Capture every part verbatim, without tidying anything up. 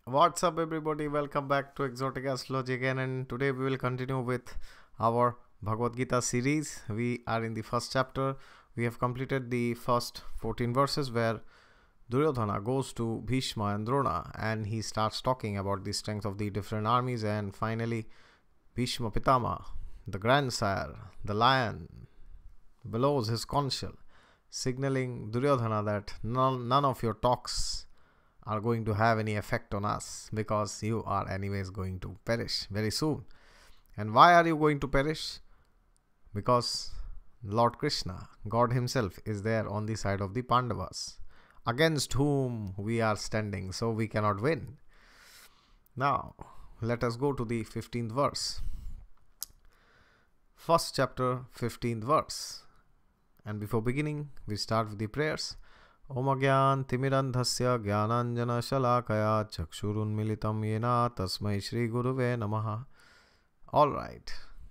What's up, everybody? Welcome back to Exotic Astrology again, and today we will continue with our Bhagavad Gita series. We are in the first chapter. We have completed the first fourteen verses where Duryodhana goes to Bhishma and Drona and he starts talking about the strength of the different armies, and finally, Bhishma Pitama, the grandsire, the lion, blows his conch shell, signaling Duryodhana that none, none of your talks are going to have any effect on us because you are anyways going to perish very soon. And why are you going to perish? Because Lord Krishna, God himself, is there on the side of the Pandavas, against whom we are standing, so we cannot win. Now, let us go to the fifteenth verse. First chapter, fifteenth verse. And before beginning, we start with the prayers. Om Agyan Timirandhasya Gyananjana Shalakaya Chakshurunmilitam Yena Tasmai Shri Guruve Namaha. Alright.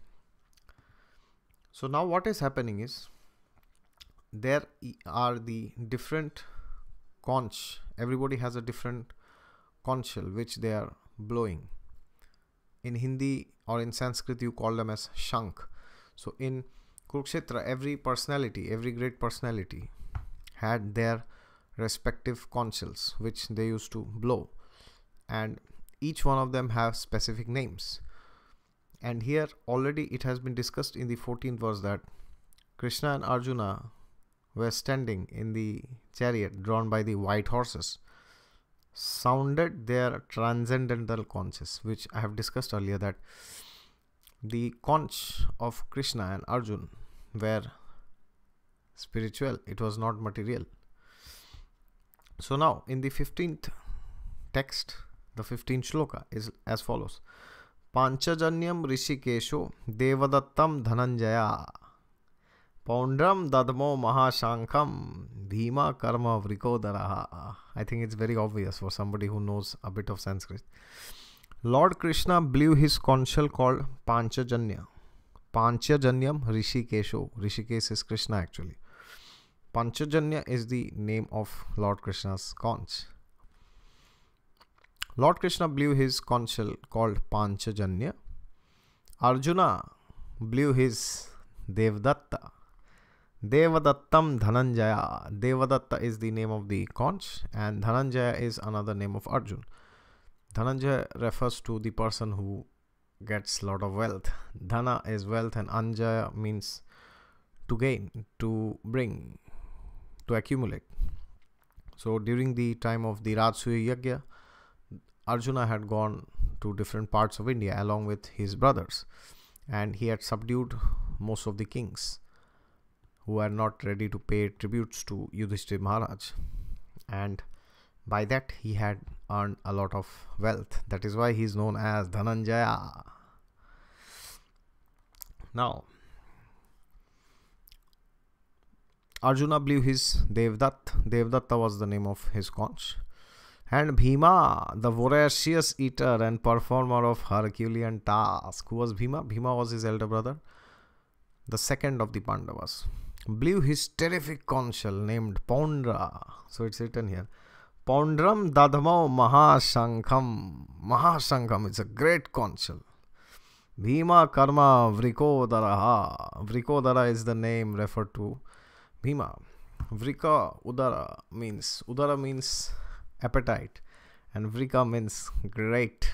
So now what is happening is, there are the different conch. Everybody has a different conch shell which they are blowing. In Hindi or in Sanskrit you call them as shank. So in Kurukshetra, every personality, every great personality had their respective conch shells which they used to blow, and each one of them have specific names. And here already it has been discussed in the fourteenth verse that Krishna and Arjuna were standing in the chariot drawn by the white horses, sounded their transcendental conches, which I have discussed earlier, that the conch of Krishna and Arjun were spiritual, it was not material. So now in the fifteenth text, the fifteenth shloka is as follows: Panchajanyam Rishikesho Devadattam Dhananjaya Poundram Dadmo Mahashankam Bhima Karma Vrikodaraha. I think it's very obvious for somebody who knows a bit of Sanskrit. Lord Krishna blew his conch shell called Panchajanya. Panchajanyam Rishikesho. Rishikesh is Krishna actually. Panchajanya is the name of Lord Krishna's conch. Lord Krishna blew his conch shell called Panchajanya. Arjuna blew his Devdatta. Devadattam Dhananjaya. Devadatta is the name of the conch, and Dhananjaya is another name of Arjun. Dhananjaya refers to the person who gets a lot of wealth. Dhana is wealth and Anjaya means to gain, to bring, to accumulate. So during the time of the Rajsuya Yajna, Arjuna had gone to different parts of India along with his brothers, and he had subdued most of the kings who were not ready to pay tributes to Yudhishthira Maharaj, and by that he had earned a lot of wealth. That is why he is known as Dhananjaya. Now Arjuna blew his Devdatta. Devdatta was the name of his conch. And Bhima, the voracious eater and performer of Herculean task. Who was Bhima? Bhima was his elder brother, the second of the Pandavas. Blew his terrific conch shell named Poundra. So it's written here. Poundram Dadhamo Mahashankham. Mahashankham is a great conch shell. Bhima Karma Vrikodaraha. Vrikodara is the name referred to Bhima. Vrika Udara means, Udara means appetite, and Vrika means great.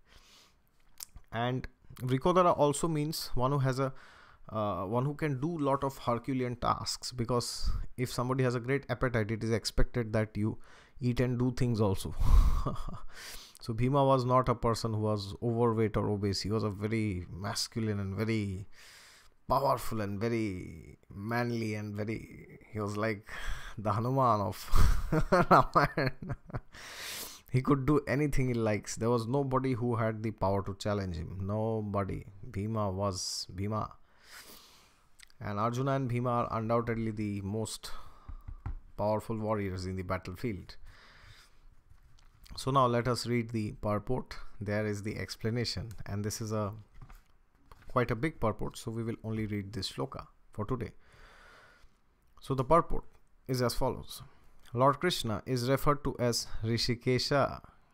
And Vrikodara also means one who has a uh, one who can do lot of Herculean tasks, because if somebody has a great appetite, it is expected that you eat and do things also. So Bhima was not a person who was overweight or obese. He was a very masculine and very powerful and very manly and very, he was like the Hanuman of Ramayana. He could do anything he likes. There was nobody who had the power to challenge him. Nobody. Bhima was Bhima. And Arjuna and Bhima are undoubtedly the most powerful warriors in the battlefield. So now let us read the purport. There is the explanation, and this is a quite a big purport, so we will only read this shloka for today. So the purport is as follows. Lord Krishna is referred to as Rishikesha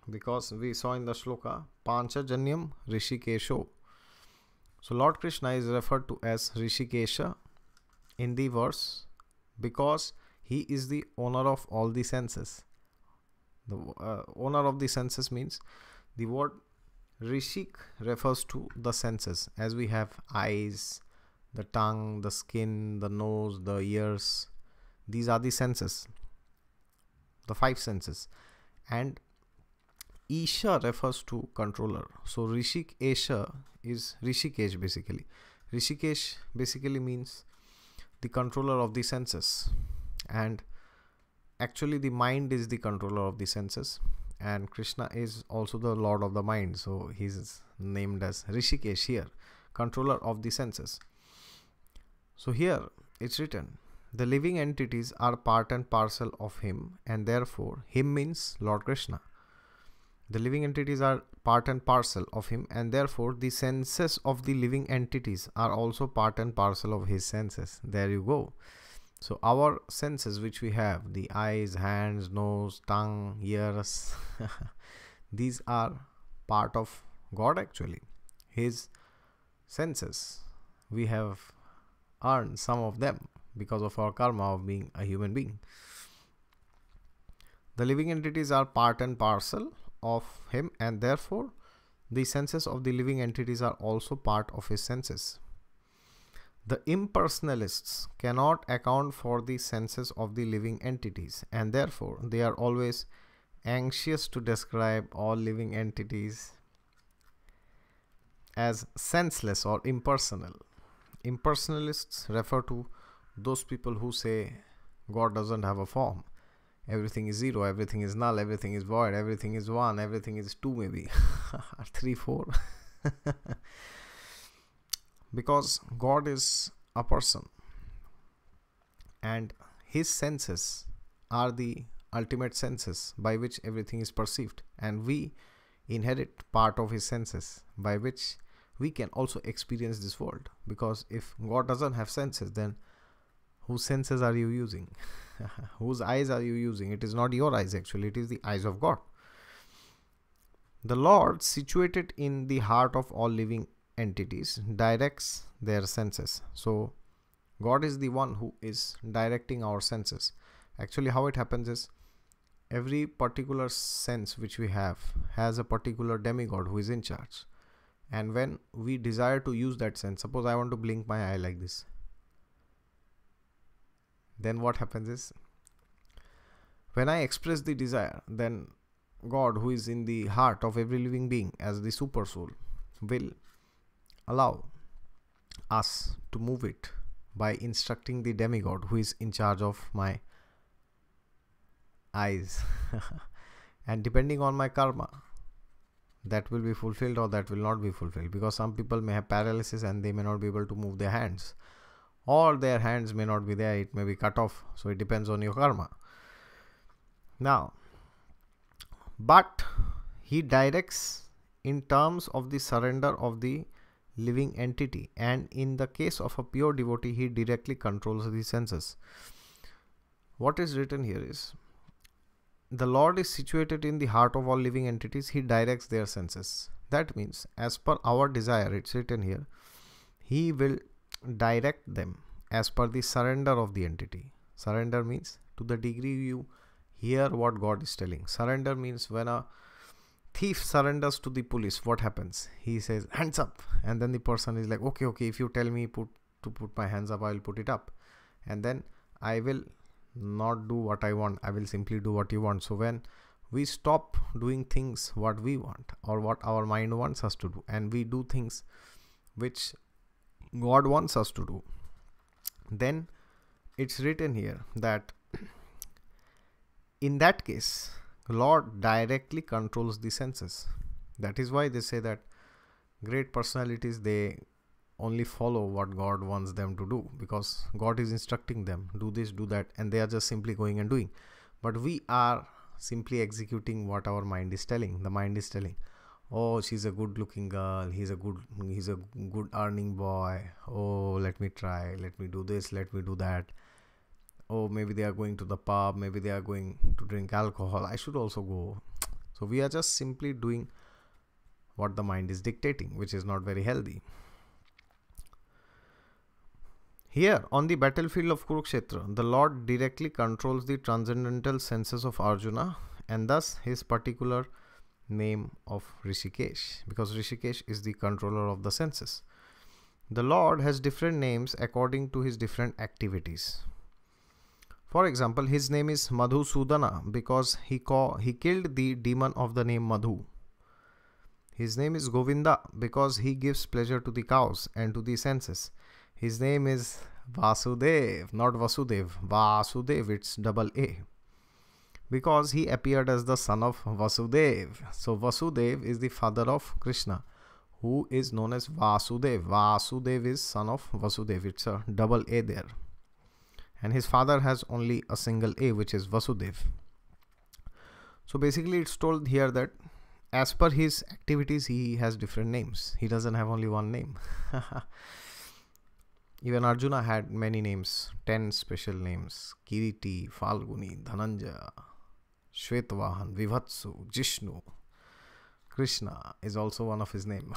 because we saw in the shloka Panchajanyam Rishikesho. So Lord Krishna is referred to as Rishikesha in the verse because he is the owner of all the senses. The uh, owner of the senses means the word Rishik refers to the senses, as we have eyes, the tongue, the skin, the nose, the ears. These are the senses, the five senses. And Isha refers to controller. So Rishik Esha is Rishikesh basically. Rishikesh basically means the controller of the senses. And actually the mind is the controller of the senses. And Krishna is also the Lord of the mind. So he's named as Rishikesh here, controller of the senses. So here it's written, the living entities are part and parcel of him, and therefore him means Lord Krishna. The living entities are part and parcel of him, and therefore the senses of the living entities are also part and parcel of his senses. There you go. So our senses which we have, the eyes, hands, nose, tongue, ears, these are part of God actually. His senses. We have earned some of them because of our karma of being a human being. The living entities are part and parcel of him, and therefore the senses of the living entities are also part of his senses. The impersonalists cannot account for the senses of the living entities, and therefore they are always anxious to describe all living entities as senseless or impersonal. Impersonalists refer to those people who say God doesn't have a form. Everything is zero, everything is null, everything is void, everything is one, everything is two maybe, three, four. Because God is a person and his senses are the ultimate senses by which everything is perceived, and we inherit part of his senses by which we can also experience this world. Because if God doesn't have senses, then whose senses are you using? Whose eyes are you using? It is not your eyes actually, it is the eyes of God. The Lord, situated in the heart of all living entities, directs their senses. So God is the one who is directing our senses. Actually how it happens is, every particular sense which we have has a particular demigod who is in charge. And when we desire to use that sense, suppose I want to blink my eye like this, then what happens is, when I express the desire, then God, who is in the heart of every living being as the super soul, will allow us to move it by instructing the demigod who is in charge of my eyes. And depending on my karma, that will be fulfilled or that will not be fulfilled. Because some people may have paralysis and they may not be able to move their hands, or their hands may not be there, it may be cut off. So it depends on your karma. Now, but he directs in terms of the surrender of the living entity, and in the case of a pure devotee, he directly controls the senses. What is written here is, the Lord is situated in the heart of all living entities, he directs their senses. That means, as per our desire, it's written here, he will direct them as per the surrender of the entity. Surrender means to the degree you hear what God is telling. Surrender means when a thief surrenders to the police, what happens? He says, hands up. And then the person is like, okay, okay, if you tell me put to put my hands up, I will put it up. And then I will not do what I want. I will simply do what you want. So when we stop doing things what we want or what our mind wants us to do, and we do things which God wants us to do, then it's written here that in that case, Lord directly controls the senses. That is why they say that great personalities, they only follow what God wants them to do, because God is instructing them, do this, do that, and they are just simply going and doing. But we are simply executing what our mind is telling. The mind is telling, oh, she's a good looking girl, he's a good he's a good earning boy, oh, let me try, let me do this, let me do that. Oh, maybe they are going to the pub, maybe they are going to drink alcohol, I should also go. So we are just simply doing what the mind is dictating, which is not very healthy. Here, on the battlefield of Kurukshetra, the Lord directly controls the transcendental senses of Arjuna, and thus his particular name of Rishikesh, because Rishikesh is the controller of the senses. The Lord has different names according to his different activities. For example, his name is Madhusudana because he, call, he killed the demon of the name Madhu. His name is Govinda because he gives pleasure to the cows and to the senses. His name is Vasudev, not Vasudev, Vasudev, it's double A, because he appeared as the son of Vasudev. So Vasudev is the father of Krishna, who is known as Vasudev. Vasudev is son of Vasudev, it's a double A there. And his father has only a single A, which is Vasudev. So basically it's told here that as per his activities, he has different names. He doesn't have only one name. Even Arjuna had many names, ten special names. Kiriti, Falguni, Dhananjaya, Shvetavahan, Vivatsu, Jishnu. Krishna is also one of his names.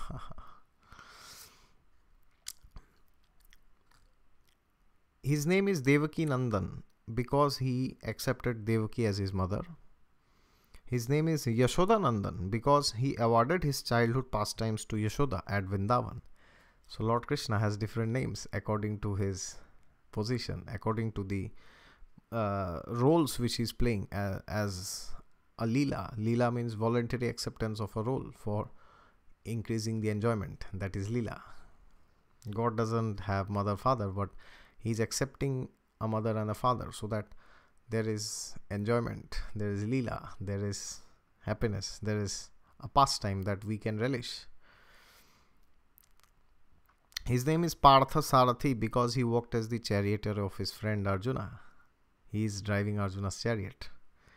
His name is Devaki Nandan because he accepted Devaki as his mother. His name is Yashoda Nandan because he awarded his childhood pastimes to Yashoda at Vrindavan. So Lord Krishna has different names according to his position, according to the uh, roles which he is playing as, as a Leela. Leela means voluntary acceptance of a role for increasing the enjoyment. That is Leela. God doesn't have mother, father, but he is accepting a mother and a father so that there is enjoyment, there is Leela, there is happiness, there is a pastime that we can relish. His name is Partha Sarathi because he worked as the charioteer of his friend Arjuna. He is driving Arjuna's chariot.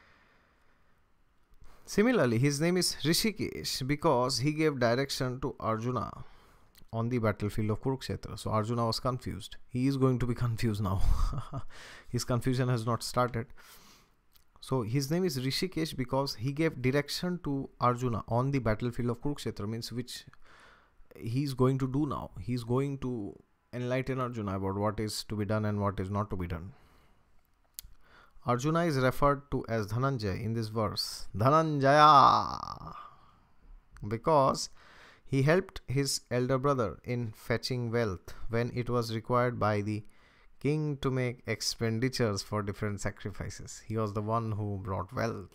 Similarly, his name is Rishikesh because he gave direction to Arjuna on the battlefield of Kurukshetra. So Arjuna was confused. He is going to be confused now. His confusion has not started. So his name is Rishikesh because he gave direction to Arjuna on the battlefield of Kurukshetra, means which he is going to do now. He is going to enlighten Arjuna about what is to be done and what is not to be done. Arjuna is referred to as Dhananjaya in this verse. Dhananjaya, because he helped his elder brother in fetching wealth when it was required by the king to make expenditures for different sacrifices. He was the one who brought wealth.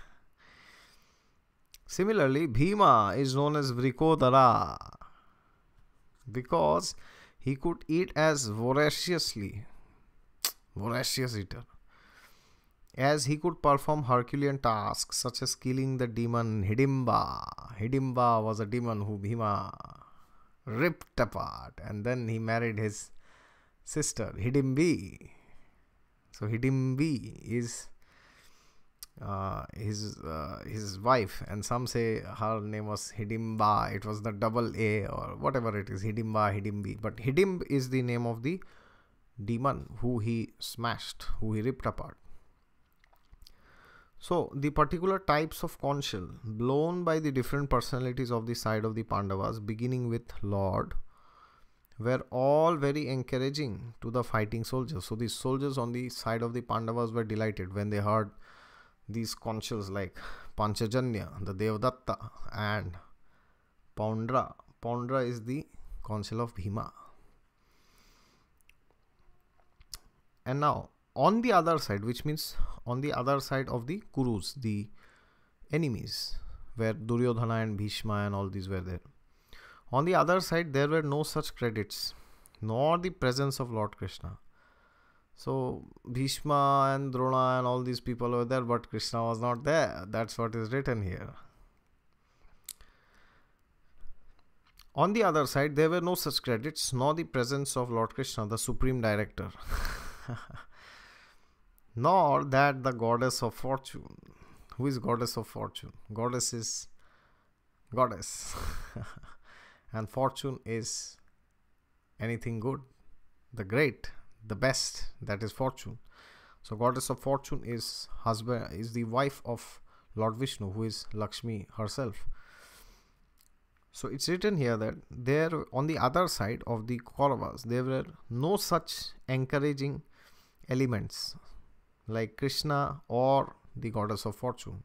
Similarly, Bhima is known as Vrikodara because he could eat as voraciously, voracious eater, as he could perform Herculean tasks such as killing the demon Hidimba. Hidimba was a demon who Bhima ripped apart, and then he married his sister Hidimbi. So Hidimbi is uh, his uh, his wife, and some say her name was Hidimba. It was the double A or whatever it is, Hidimba, Hidimbi. But Hidimb is the name of the demon who he smashed, who he ripped apart. So the particular types of conch shell blown by the different personalities of the side of the Pandavas, beginning with Lord, were all very encouraging to the fighting soldiers. So the soldiers on the side of the Pandavas were delighted when they heard these conch shells like Panchajanya, the Devdatta, and Poundra. Poundra is the conch shell of Bhima. And now, on the other side, which means on the other side of the Kurus, the enemies, where Duryodhana and Bhishma and all these were there. On the other side, there were no such credits, nor the presence of Lord Krishna. So Bhishma and Drona and all these people were there, but Krishna was not there. That's what is written here. On the other side, there were no such credits, nor the presence of Lord Krishna, the Supreme Director. Nor that the goddess of fortune. Who is goddess of fortune? Goddess is goddess. And fortune is anything good, the great, the best, that is fortune. So goddess of fortune is husband, is the wife of Lord Vishnu, who is Lakshmi herself. So it's written here that there, on the other side of the Kauravas, there were no such encouraging elements like Krishna or the goddess of fortune.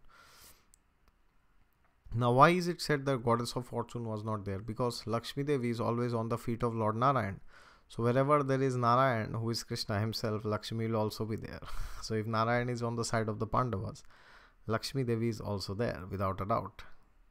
Now, why is it said that goddess of fortune was not there? Because Lakshmi Devi is always on the feet of Lord Narayan. So wherever there is Narayan, who is Krishna himself, Lakshmi will also be there. So if Narayan is on the side of the Pandavas, Lakshmi Devi is also there, without a doubt.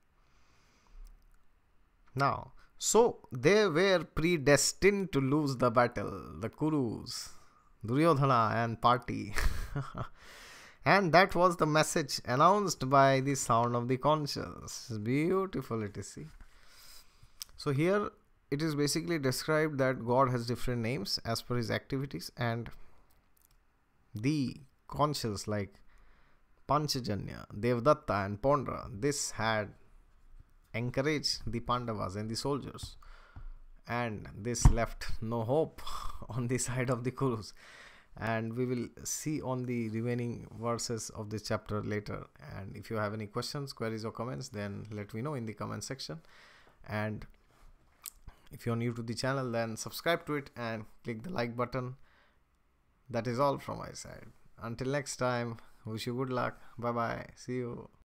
Now, so they were predestined to lose the battle, the Kurus, Duryodhana and party. And that was the message announced by the sound of the conch shells. Beautiful it is, see. So here it is basically described that God has different names as per his activities, and the conch shells like Panchajanya, Devdatta and Pondra, this had encouraged the Pandavas and the soldiers, and this left no hope on the side of the Kurus. And we will see on the remaining verses of this chapter later. And if you have any questions, queries or comments, then let me know in the comment section. And if you're new to the channel, then subscribe to it and click the like button. That is all from my side. Until next time, wish you good luck. Bye bye. See you.